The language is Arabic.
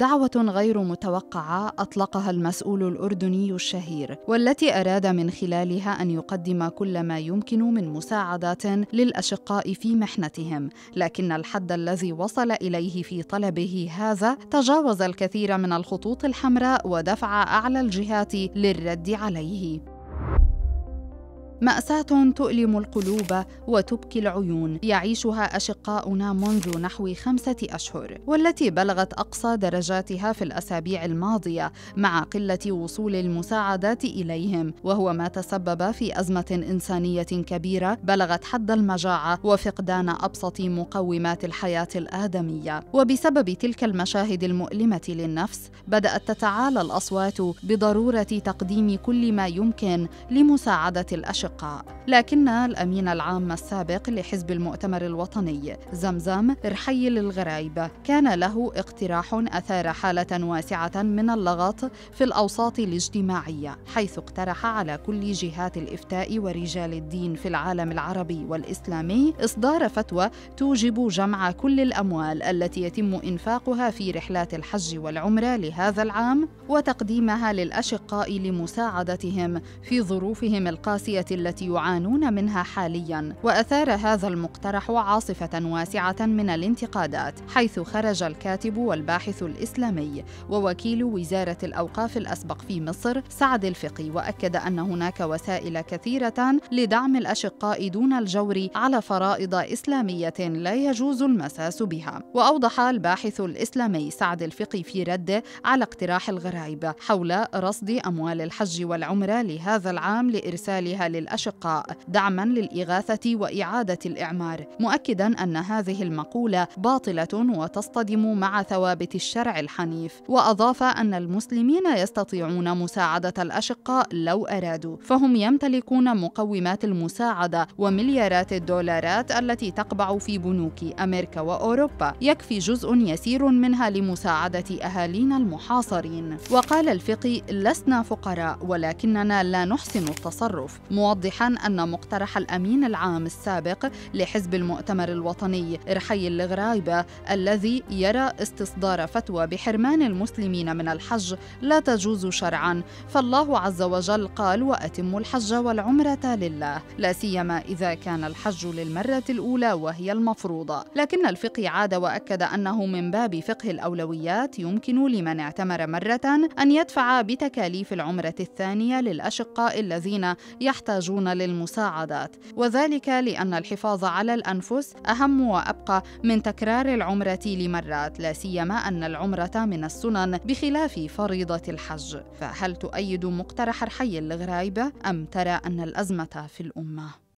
دعوة غير متوقعة أطلقها المسؤول الأردني الشهير، والتي أراد من خلالها أن يقدم كل ما يمكن من مساعدات للأشقاء في محنتهم، لكن الحد الذي وصل إليه في طلبه هذا تجاوز الكثير من الخطوط الحمراء ودفع أعلى الجهات للرد عليه. مأساة تؤلم القلوب وتبكي العيون يعيشها أشقاؤنا منذ نحو 5 أشهر، والتي بلغت أقصى درجاتها في الأسابيع الماضية مع قلة وصول المساعدات إليهم، وهو ما تسبب في أزمة إنسانية كبيرة بلغت حد المجاعة وفقدان أبسط مقومات الحياة الآدمية. وبسبب تلك المشاهد المؤلمة للنفس بدأت تتعالى الأصوات بضرورة تقديم كل ما يمكن لمساعدة الأشقاء. لكن الأمين العام السابق لحزب المؤتمر الوطني زمزم رحيل الغرايب كان له اقتراح أثار حالة واسعة من اللغط في الأوساط الاجتماعية، حيث اقترح على كل جهات الإفتاء ورجال الدين في العالم العربي والإسلامي إصدار فتوى توجب جمع كل الأموال التي يتم إنفاقها في رحلات الحج والعمرة لهذا العام وتقديمها للأشقاء لمساعدتهم في ظروفهم القاسية التي يعانون منها حالياً. وأثار هذا المقترح عاصفة واسعة من الانتقادات، حيث خرج الكاتب والباحث الإسلامي ووكيل وزارة الأوقاف الأسبق في مصر سعد الفقي، وأكد أن هناك وسائل كثيرة لدعم الأشقاء دون الجور على فرائض إسلامية لا يجوز المساس بها. وأوضح الباحث الإسلامي سعد الفقي في رده على اقتراح الغرايب حول رصد أموال الحج والعمرة لهذا العام لإرسالها للأشقاء دعماً للإغاثة وإعادة الإعمار، مؤكداً أن هذه المقولة باطلة وتصطدم مع ثوابت الشرع الحنيف. وأضاف أن المسلمين يستطيعون مساعدة الأشقاء لو أرادوا، فهم يمتلكون مقومات المساعدة ومليارات الدولارات التي تقبع في بنوك أمريكا وأوروبا، يكفي جزء يسير منها لمساعدة أهالينا المحاصرين. وقال الفقي: لسنا فقراء ولكننا لا نحسن التصرف، موضحاً أن مقترح الأمين العام السابق لحزب المؤتمر الوطني رحيل الغرايب الذي يرى استصدار فتوى بحرمان المسلمين من الحج لا تجوز شرعاً، فالله عز وجل قال: وأتموا الحج والعمرة لله، لا سيما إذا كان الحج للمرة الأولى وهي المفروضة. لكن الفقه عاد وأكد أنه من باب فقه الأولويات يمكن لمن اعتمر مرة أن يدفع بتكاليف العمرة الثانية للأشقاء الذين يحتاجون للمساعدات، وذلك لأن الحفاظ على الأنفس أهم وأبقى من تكرار العمرة لمرات، لا سيما أن العمرة من السنن بخلاف فريضة الحج. فهل تؤيد مقترح رحيل الغرايب أم ترى أن الأزمة في الأمة؟